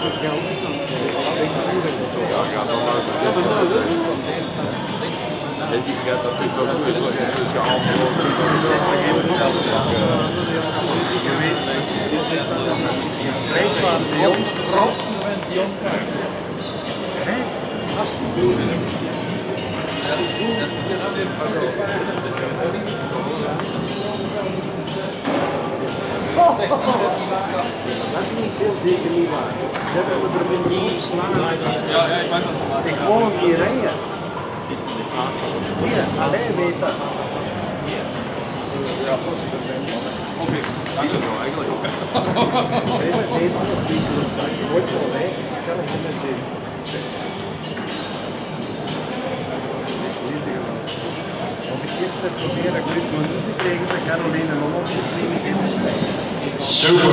Strijdvader de jongste vrouw van de jongste. Dat is niet heel zeker niet waar. Ze hebben me er niet slaan. Ja, ik weet dat. Ik wou hem niet rijden. Hier, alleen weet dat. Ja, oké, dank je wel eigenlijk ook. Deze zetel op die klootzak. Je wordt wel weg, ik kan het niet meer zien. Als ik gisteren probeer dat ik dit niet te krijgen, dan kan alleen een Hollandse kliniek in de Super.